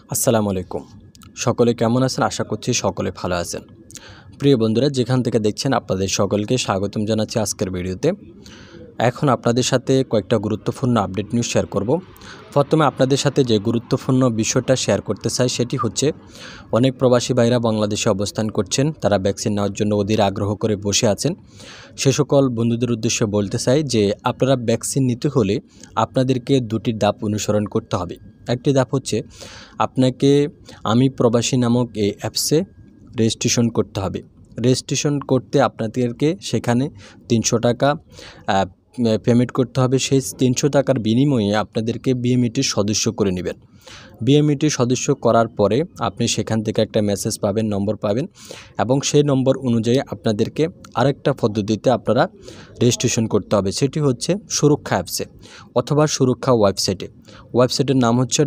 আসসালামু আলাইকুম। সকলে কেমন আছেন? আশা করছি সকলে ভালো আছেন। প্রিয় বন্ধুরা, যেখান থেকে দেখছেন আপনাদের সকলকে স্বাগতম জানাচ্ছি আজকের ভিডিওতে। এখন আপনাদের সাথে কয়েকটা গুরুত্বপূর্ণ আপডেট নিউজ শেয়ার করব। প্রথমে আপনাদের সাথে যে গুরুত্বপূর্ণ বিষয়টা শেয়ার করতে চাই সেটি হচ্ছে, অনেক প্রবাসী ভাইরা বাংলাদেশে অবস্থান করছেন, তারা ভ্যাকসিন নেওয়ার জন্য অধীর আগ্রহ করে বসে আছেন। সে সকল বন্ধুদের উদ্দেশ্যে বলতে চাই যে আপনারা ভ্যাকসিন নিতে হলে আপনাদেরকে দুটি ধাপ অনুসরণ করতে হবে। একটি ধাপ হচ্ছে, আপনাকে আমি প্রবাসী নামক এই অ্যাপসে রেজিস্ট্রেশন করতে হবে। রেজিস্ট্রেশন করতে আপনাদেরকে সেখানে ৩০০ টাকা পেমেন্ট করতে হবে। সেই ৩০০ টাকার বিনিময়ে আপনাদেরকে বিএমইটির সদস্য করে নেবেন। বিএমইটির সদস্য করার পরে আপনি সেখান থেকে একটা মেসেজ পাবেন, নম্বর পাবেন, এবং সেই নম্বর অনুযায়ী আপনাদেরকে আরেকটা পদ্ধতিতে আপনারা রেজিস্ট্রেশন করতে হবে। সেটি হচ্ছে সুরক্ষা অ্যাপসে অথবা সুরক্ষা ওয়েবসাইটে। ওয়েবসাইটের নাম হচ্ছে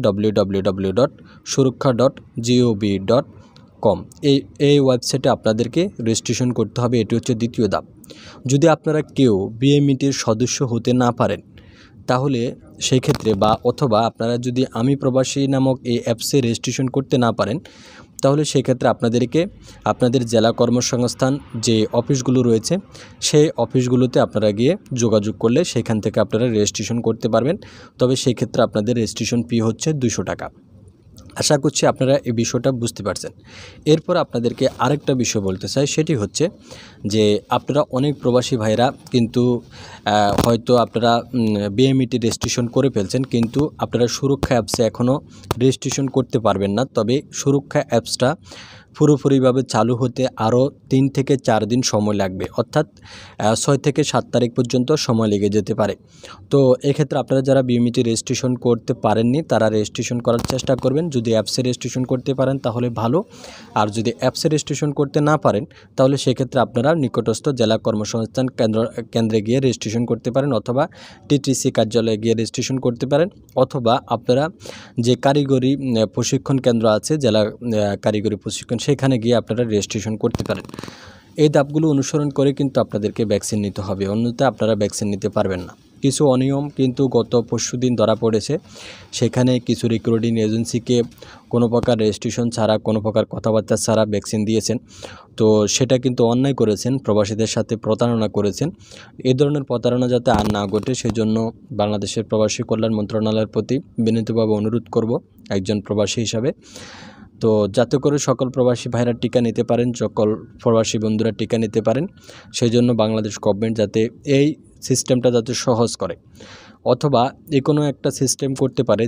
www.surukha.gov.com। এই ওয়েবসাইটে আপনাদেরকে রেজিস্ট্রেশন করতে হবে। এটি হচ্ছে দ্বিতীয় ধাপ। যদি আপনারা কেউ বিএমইটির সদস্য হতে না পারেন, তাহলে সেই ক্ষেত্রে অথবা আপনারা যদি আমি প্রবাসী নামক এই অ্যাপসে রেজিস্ট্রেশন করতে না পারেন, তাহলে সেক্ষেত্রে আপনাদেরকে আপনাদের জেলা কর্মসংস্থান যে অফিসগুলো রয়েছে সেই অফিসগুলোতে আপনারা গিয়ে যোগাযোগ করলে সেখান থেকে আপনারা রেজিস্ট্রেশন করতে পারবেন। তবে সেই ক্ষেত্রে আপনাদের রেজিস্ট্রেশন ফি হচ্ছে 200 টাকা। আশা করছি আপনারা এই বিষয়টা বুঝতে পারছেন। এরপর আপনাদেরকে আরেকটা বিষয় বলতে চাই, সেটি হচ্ছে যে আপনারা অনেক প্রবাসী ভাইরা কিন্তু হয়তো আপনারা বিএমইটি রেজিস্ট্রেশন করে ফেলছেন, কিন্তু আপনারা সুরক্ষা অ্যাপসে এখনও রেজিস্ট্রেশন করতে পারবেন না। তবে সুরক্ষা অ্যাপসটা পুরোপুরিভাবে চালু হতে আরও 3 থেকে 4 দিন সময় লাগবে, অর্থাৎ 6 থেকে 7 তারিখ পর্যন্ত সময় লেগে যেতে পারে। তো এক্ষেত্রে আপনারা যারা বিএমইটি রেজিস্ট্রেশন করতে পারেননি তারা রেজিস্ট্রেশন করার চেষ্টা করবেন। যদি অ্যাপসে রেজিস্ট্রেশন করতে পারেন তাহলে ভালো, আর যদি অ্যাপসে রেজিস্ট্রেশন করতে না পারেন তাহলে সেক্ষেত্রে আপনারা নিকটস্থ জেলা কর্মসংস্থান কেন্দ্রে গিয়ে রেজিস্ট্রেশন করতে পারেন, অথবা টিটিসি কার্যালয়ে গিয়ে রেজিস্ট্রেশন করতে পারেন, অথবা আপনারা যে কারিগরি প্রশিক্ষণ কেন্দ্র আছে, জেলা কারিগরি প্রশিক্ষণ, সেখানে গিয়ে আপনারা রেজিস্ট্রেশন করতে পারেন। এই ধাপগুলো অনুসরণ করে কিন্তু আপনাদেরকে ভ্যাকসিন নিতে হবে, অন্যথায় আপনারা ভ্যাকসিন নিতে পারবেন না। কিছু অনিয়ম কিন্তু গত পরশুদিন ধরা পড়েছে। সেখানে কিছু রিক্রুটিং এজেন্সিকে কোনো প্রকার রেজিস্ট্রেশন ছাড়া, কোনো প্রকার কথাবার্তা ছাড়া ভ্যাকসিন দিয়েছেন। তো সেটা কিন্তু অন্যায় করেছেন, প্রবাসীদের সাথে প্রতারণা করেছেন। এই ধরনের প্রতারণা যাতে আর না ঘটে সেজন্য বাংলাদেশের প্রবাসী কল্যাণ মন্ত্রণালয়ের প্রতি বিনীতভাবে অনুরোধ করব একজন প্রবাসী হিসাবে। তো যাতে করে সকল প্রবাসী ভাইরা টিকা নিতে পারেন, সকল প্রবাসী বন্ধুরা টিকা নিতে পারেন, সেই জন্য বাংলাদেশ গভর্নমেন্ট যাতে এই সিস্টেমটা যাতে সহজ করে, অথবা কোনো একটা সিস্টেম করতে পারে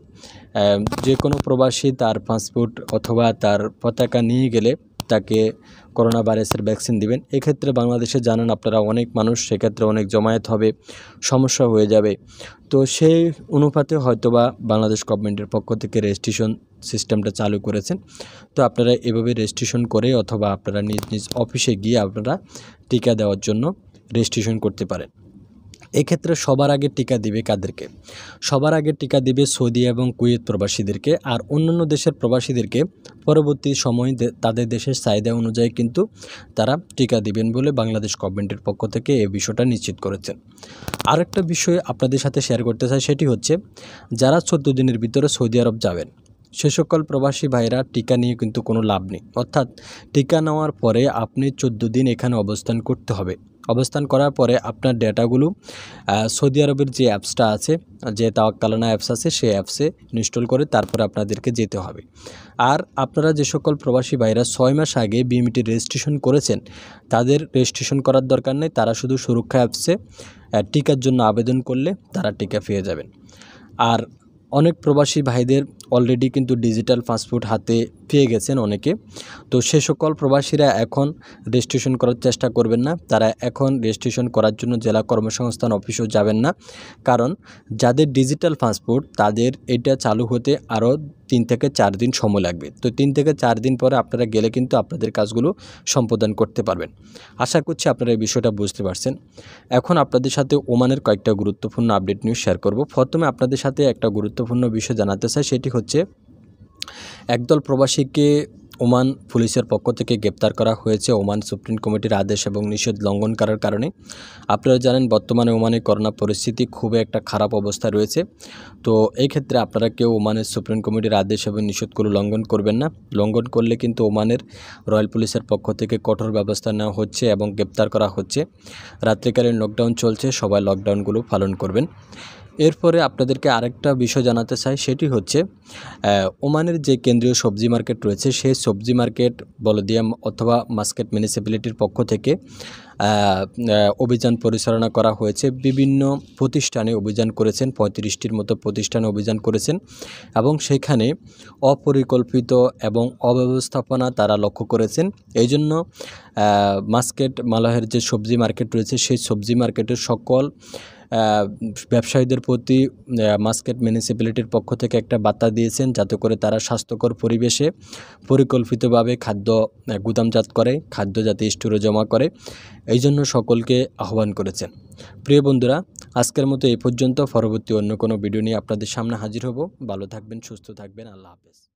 যে কোনো প্রবাসী তার পাসপোর্ট অথবা তার পতাকা নিয়ে গেলে তাকে করোনা ভাইরাসের ভ্যাকসিন দিবেন। এক্ষেত্রে বাংলাদেশে জানেন আপনারা অনেক মানুষ, সেক্ষেত্রে অনেক জমায়েত হবে, সমস্যা হয়ে যাবে। তো সেই অনুপাতে হয়তোবা বাংলাদেশ গভর্নমেন্টের পক্ষ থেকে রেজিস্ট্রেশন সিস্টেমটা চালু করেছেন। তো আপনারা এভাবে রেজিস্ট্রেশন করে অথবা আপনারা নিজ নিজ অফিসে গিয়ে আপনারা টিকা দেওয়ার জন্য রেজিস্ট্রেশন করতে পারেন। এক্ষেত্রে সবার আগে টিকা দিবে কাদেরকে? সবার আগে টিকা দিবে সৌদি এবং কুয়েত প্রবাসীদেরকে, আর অন্যান্য দেশের প্রবাসীদেরকে পরবর্তী সময়ে তাদের দেশের চাহিদা অনুযায়ী কিন্তু তারা টিকা দিবেন বলে বাংলাদেশ গভর্নমেন্টের পক্ষ থেকে এই বিষয়টা নিশ্চিত করেছেন। আরেকটা বিষয় আপনাদের সাথে শেয়ার করতে চাই, সেটি হচ্ছে যারা 14 দিনের ভিতরে সৌদি আরব যাবেন সে সকল প্রবাসী ভাইরা টিকা নিয়ে কিন্তু কোনো লাভ নেই। অর্থাৎ টিকা নেওয়ার পরে আপনি 14 দিন এখানে অবস্থান করতে হবে। অবস্থান করার পরে আপনার ডেটাগুলো সৌদি আরবের যে অ্যাপসটা আছে, যে তাওয়াক্কালনা অ্যাপস আছে, সেই অ্যাপসে ইনস্টল করে তারপরে আপনাদেরকে যেতে হবে। আর আপনারা যে সকল প্রবাসী ভাইরা 6 মাস আগে বিএমইটি রেজিস্ট্রেশন করেছেন তাদের রেজিস্ট্রেশন করার দরকার নেই, তারা শুধু সুরক্ষা অ্যাপসে টিকার জন্য আবেদন করলে তারা টিকা পেয়ে যাবেন। আর অনেক প্রবাসী ভাইদের অলরেডি কিন্তু ডিজিটাল পাসপোর্ট হাতে পেয়ে গেছেন অনেকে। তো সে সকল প্রবাসীরা এখন রেজিস্ট্রেশন করার চেষ্টা করবেন না, তারা এখন রেজিস্ট্রেশন করার জন্য জেলা কর্মসংস্থান অফিসেও যাবেন না, কারণ যাদের ডিজিটাল পাসপোর্ট তাদের এটা চালু হতে আরও 3 থেকে 4 দিন সময় লাগবে। তো 3 থেকে 4 দিন পরে আপনারা গেলে কিন্তু আপনাদের কাজগুলো সম্পাদন করতে পারবেন। আশা করছি আপনারা এই বিষয়টা বুঝতে পারছেন। এখন আপনাদের সাথে ওমানের কয়েকটা গুরুত্বপূর্ণ আপডেট নিউজ শেয়ার করব। প্রথমে আপনাদের সাথে একটা গুরুত্বপূর্ণ বিষয় জানাতে চাই, সেটি হচ্ছে একদল প্রবাসীকে ওমান পুলিশের পক্ষ থেকে গ্রেপ্তার করা হয়েছে ওমান সুপ্রিম কমিটির আদেশ এবং নিষেধ লঙ্ঘন করার কারণে। আপনারা জানেন বর্তমানে ওমানে করোনা পরিস্থিতি খুবই একটা খারাপ অবস্থা রয়েছে। তো এই ক্ষেত্রে আপনারা কেউ ওমানের সুপ্রিম কমিটির আদেশ এবং নিষেধগুলো লঙ্ঘন করবেন না। লঙ্ঘন করলে কিন্তু ওমানের রয়্যাল পুলিশের পক্ষ থেকে কঠোর ব্যবস্থা নেওয়া হচ্ছে এবং গ্রেপ্তার করা হচ্ছে। রাত্রিকালীন লকডাউন চলছে, সবাই লকডাউনগুলো পালন করবেন। এরপরে আপনাদেরকে আরেকটা বিষয় জানাতে চাই, সেটি হচ্ছে ওমানের যে কেন্দ্রীয় সবজি মার্কেট রয়েছে সেই সবজি মার্কেট বলদিয়া অথবা মাস্কেট মিউনিসিপ্যালিটির পক্ষ থেকে অভিযান পরিচালনা করা হয়েছে। বিভিন্ন প্রতিষ্ঠানে অভিযান করেছেন, 35টির মতো প্রতিষ্ঠানে অভিযান করেছেন এবং সেখানে অপরিকল্পিত এবং অব্যবস্থাপনা তারা লক্ষ্য করেছেন। এই জন্য মাস্কেট মালয়ের যে সবজি মার্কেট রয়েছে সেই সবজি মার্কেটের সকল ব্যবসায়ীদের প্রতি মাস্কেট মিউনিসিপ্যালিটির পক্ষ থেকে একটা বার্তা দিয়েছেন, যাতে করে তারা স্বাস্থ্যকর পরিবেশে পরিকল্পিতভাবে খাদ্য গুদামজাত করে, খাদ্য যাতে স্টোরে জমা করে, এই জন্য সকলকে আহ্বান করেছেন। প্রিয় বন্ধুরা, আজকের মতো এই পর্যন্ত। পরবর্তী অন্য কোনো ভিডিও নিয়ে আপনাদের সামনে হাজির হব। ভালো থাকবেন, সুস্থ থাকবেন। আল্লাহ হাফেজ।